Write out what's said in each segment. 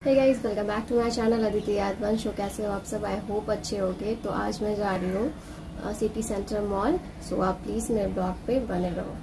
Hey guys, welcome back to my channel Aditi Yadavansh. कैसे हो आप सब? आई होप अच्छे होगे। तो आज मैं जा रही हूँ सिटी सेंटर मॉल। सो आप प्लीज मेरे ब्लॉग पे बने रहो।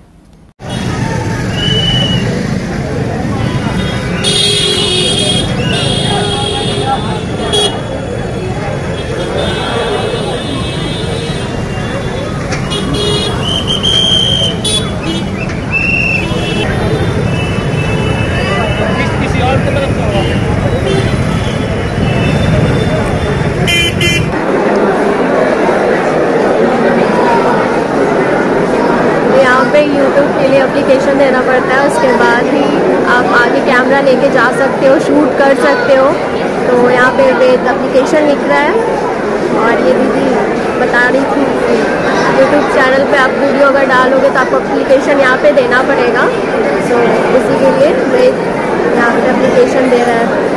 यूट्यूब के लिए एप्लीकेशन देना पड़ता है, उसके बाद ही आप आगे कैमरा लेके जा सकते हो, शूट कर सकते हो। तो यहाँ पे वेद एप्लीकेशन लिख रहा है और ये दीदी बता रही थी कि यूट्यूब चैनल पे आप वीडियो अगर डालोगे तो आपको एप्लीकेशन यहाँ पे देना पड़ेगा। सो उसी के लिए वेद यहाँ पे एप्लीकेशन दे रहा है।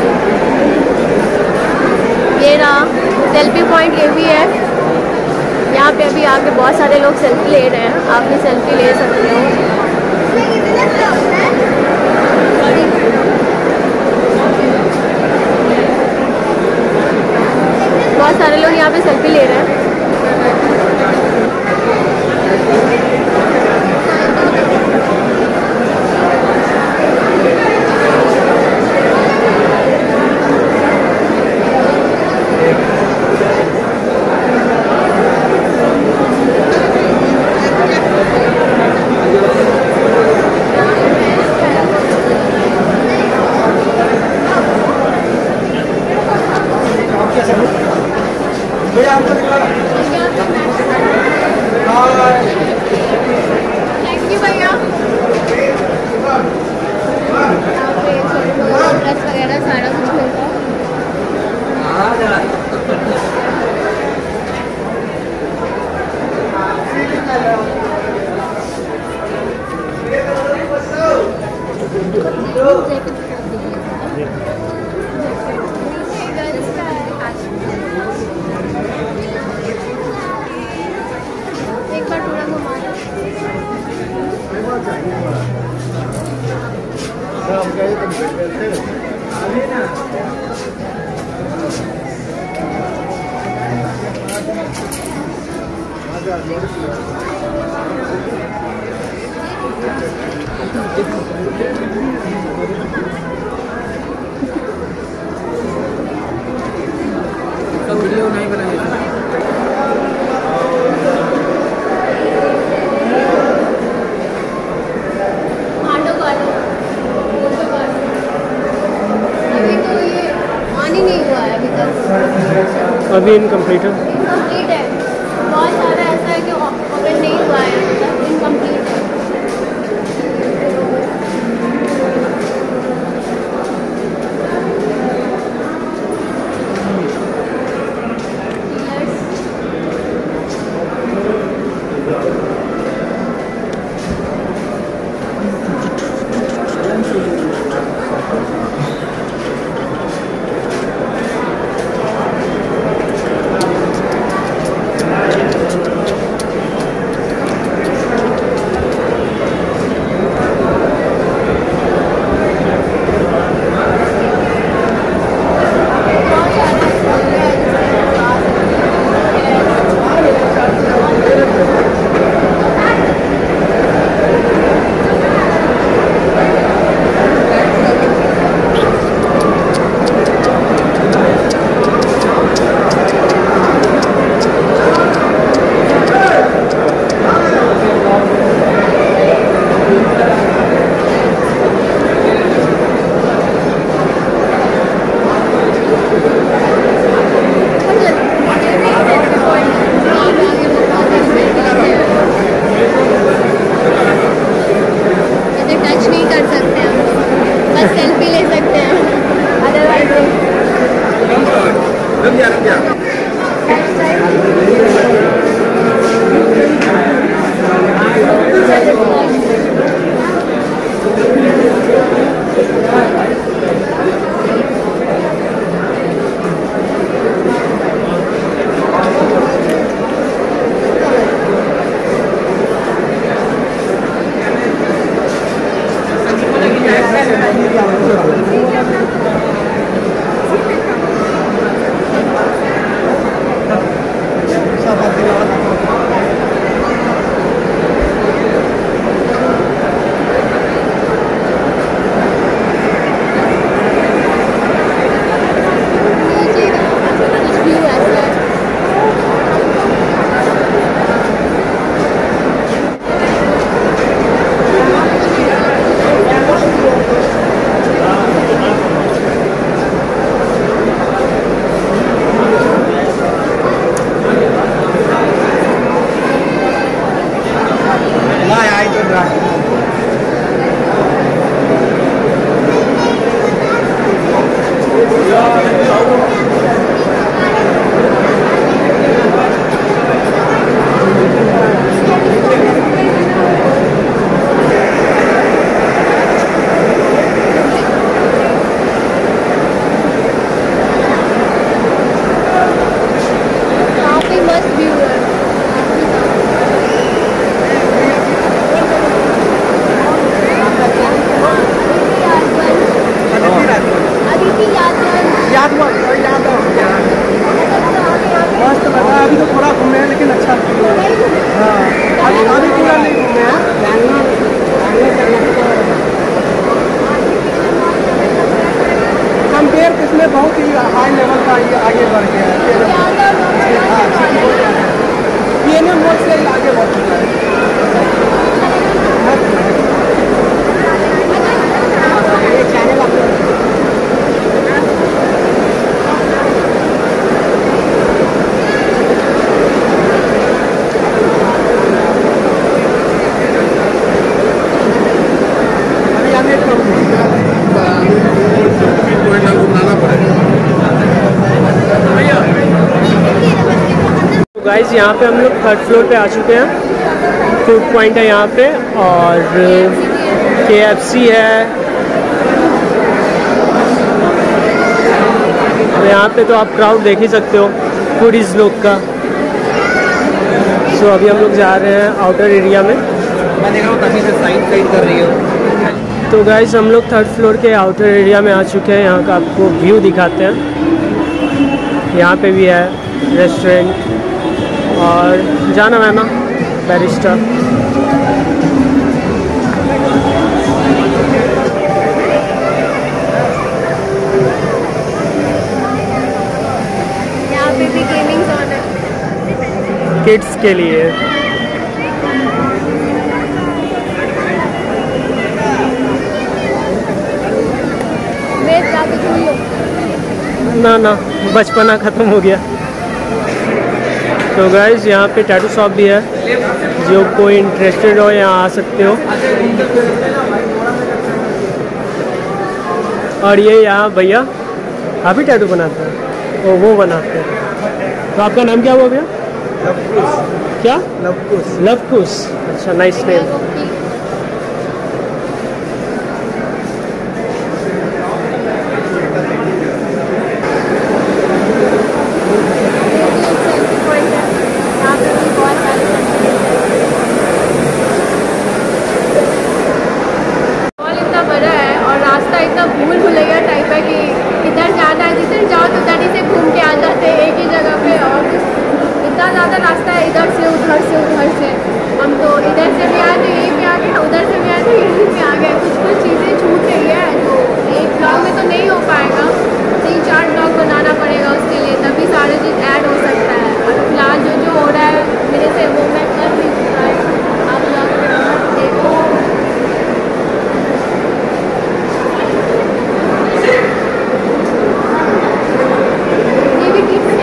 ये रहा सेल्फी पॉइंट, ये भी है। यहाँ पे अभी आके बहुत सारे लोग सेल्फी ले रहे हैं, आप भी सेल्फी ले सकते हो। बहुत सारे लोग यहाँ पे सेल्फी ले रहे हैं। थैंक यू भैया। ड्रेस वगैरह सारा कुछ मिलता है। एक बार पूरा घुमा दो। वीडियो नहीं बनाई। अभी इनकम्प्लीट है। इनकम्प्लीट है। बहुत सारा ऐसा है कि ओपन नहीं हुआ है, मतलब इनकम्प्लीट है। मस्त लगा। अभी तो थोड़ा घूमे हैं लेकिन अच्छा हाँ अभी पूरा नहीं घूमे हैं। कंपेयर इसमें बहुत ही हाई लेवल का ये आगे बढ़ गया है। PNM मोड से आगे बढ़ चुका है। गाइस यहाँ पे हम लोग 3rd फ्लोर पे आ चुके हैं। फूड पॉइंट है यहाँ पे और KFC है। तो यहाँ पे तो आप क्राउड देख ही सकते हो फूडीज लोग का। सो अभी हम लोग जा रहे हैं आउटर एरिया में। मैं देख रहा हूँ तभी से साइड कर रही हो। तो गाइस हम लोग 3rd फ्लोर के आउटर एरिया में आ चुके हैं। यहाँ का आपको व्यू दिखाते हैं। यहाँ पे भी है रेस्टोरेंट और जाना है ना बैरिस्टा। यहाँ पे भी गेमिंग जोन है किड्स के लिए। ना ना बचपना ख़त्म हो गया। तो गाइस यहाँ पे टैटू शॉप भी है, जो कोई इंटरेस्टेड हो यहाँ आ सकते हो। और ये यहाँ भैया आप ही टैटू बनाते हैं? वो बनाते हैं। तो आपका नाम क्या हुआ भैया? लवकुश। क्या? लवकुश। लवकुश। अच्छा नाइस नेम। रास्ता है इधर से उधर से हम तो इधर से भी आए थे यहीं पे आ गए, उधर से भी आए थे यहीं पे आ गए। कुछ चीज़ें छूट गई है तो एक ब्लॉग में तो नहीं हो पाएगा, 3-4 ब्लॉग बनाना पड़ेगा उसके लिए, तभी सारे चीज़ ऐड हो सकता है। और फिलहाल जो हो रहा है मेरे से वो मैं कर नहीं सकता है। आप लोग देखो ये भी ठीक से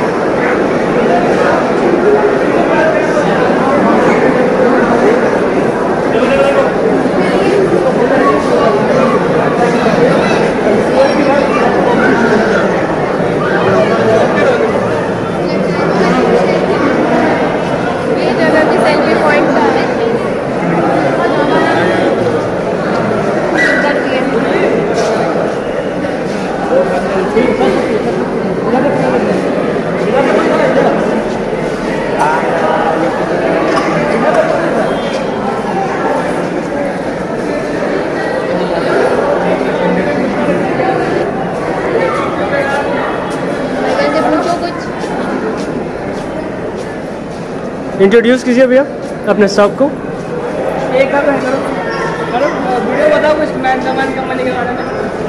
इंट्रोड्यूस कीजिए भैया अपने शॉप को। एक वीडियो बताओ कुछ मैन कंपनी के बारे में।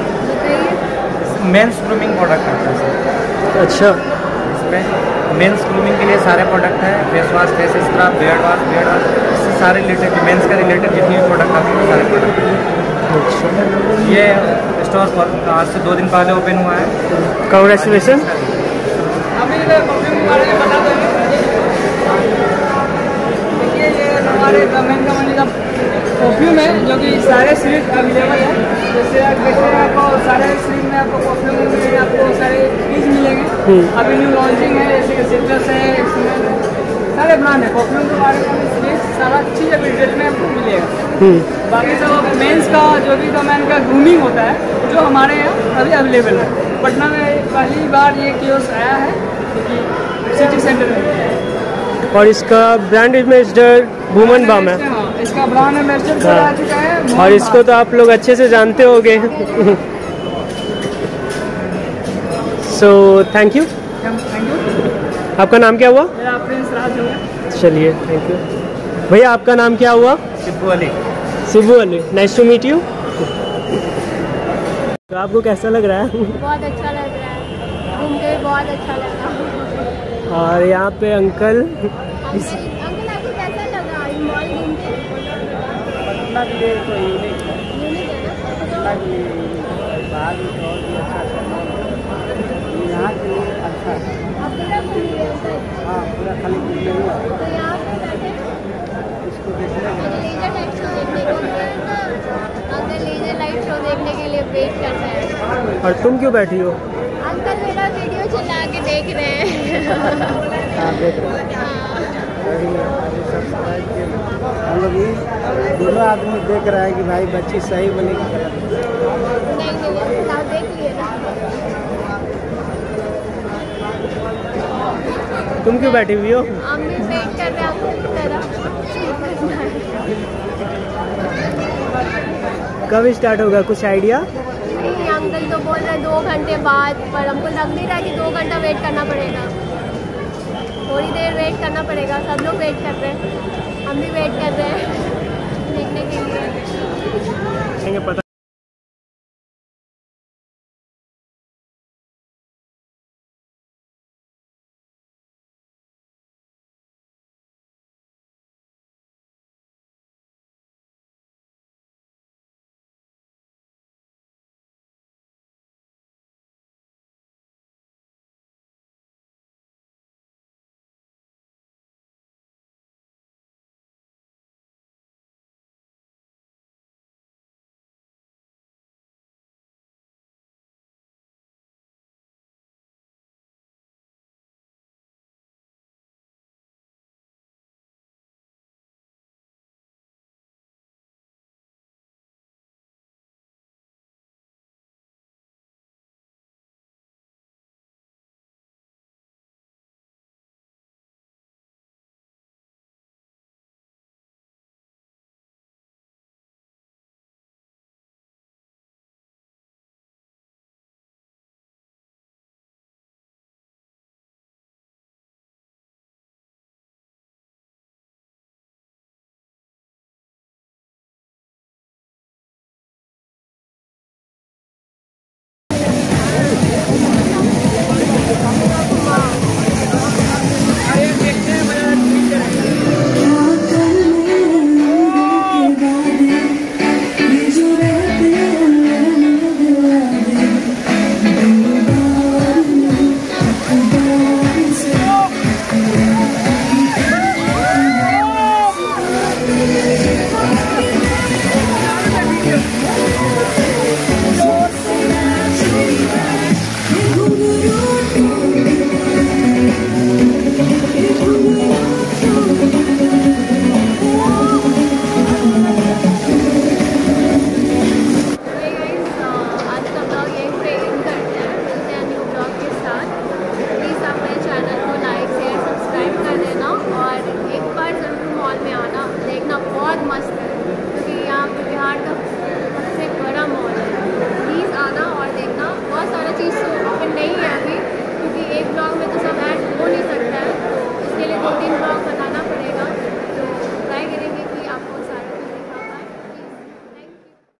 मेंस ग्रूमिंग प्रोडक्ट है सर। अच्छा इसमें मेंस ग्रूमिंग के लिए सारे प्रोडक्ट हैं। Face wash, face scrub, beard wash, इससे सारे रिलेटेड मेंस के रिलेटेड जितने भी प्रोडक्ट आते हैं सारे प्रोडक्ट। अच्छा ये स्टोर पर आज से 2 दिन पहले ओपन हुआ है। कांग्रेचुलेसन। अभी परफ्यूम के बारे में बता दो। देखिए ये हमारे मेन कंपनी का परफ्यूम है जो कि सारे स्लीव अवेलेबल है। जैसे आपको सारे स्लीव में आपको परफ्यूम में आपको अभी न्यू लॉन्चिंग है, जैसे कि सिट्रस है, सारे ब्रांड है। परफ्यूम के बारे में सारा चीज़ अभी डिटेल में आपको मिलेगा। बाकी सब मेंस का जो भी मैन का ग्रूमिंग होता है जो हमारे यहाँ अभी अवेलेबल है। पटना में पहली बार ये कियोस्क आया है सिटी सेंटर में। और इसका ब्रांड एम्बेसडर भूमन बाम है। हाँ, इसका ब्रांड एम्बेसडर आ चुका है। और इसको तो आप लोग अच्छे से जानते होंगे। So thank you. आपका नाम क्या हुआ? मेरा प्रिंस राज होगा। चलिए थैंक यू भैया। आपका नाम क्या हुआ? Shibu Ali. Shibu Ali, nice to meet you. तो आपको कैसा लग रहा है? बहुत अच्छा लग रहा है, घूम के बहुत अच्छा लगा। और यहाँ पे अंकल अंकल आपको कैसा लगा मॉल घूम के? पटना के लिए तो यूनिक है। यूनिक है ना? पटना के लिए बाहर भी बहुत ही अच्छा है, यहाँ के लिए अच्छा है। आप पूरा घूम रहे हो? हाँ, पूरा खाली घूमने हुआ तो यहाँ पे बैठे इसको देखने में। लेजर लाइट शो देखने के लिए अंकल लेजर लाइट शो देखने के लिए वेट कर रहे हैं। और तुम क्यों बैठी हो? अंकल मेरा वीडियो चला के देख रहे हैं। हाँ, देख रहे हैं। हम लोग ये दोनों आदमी देख रहे हैं कि भाई बच्ची सही बनेगी। नहीं आप देख लिए ना। तुम क्यों बैठी हुई हो? हम भी वेट कर रहे हैं आपकी तरह। कब स्टार्ट होगा, कुछ आइडिया? नहीं अंकल तो बोल रहे हैं 2 घंटे बाद, पर हमको लग नहीं रहा कि 2 घंटा वेट करना पड़ेगा। थोड़ी देर वेट करना पड़ेगा, सब लोग वेट कर रहे हैं, हम भी वेट कर रहे हैं देखने के लिए। पता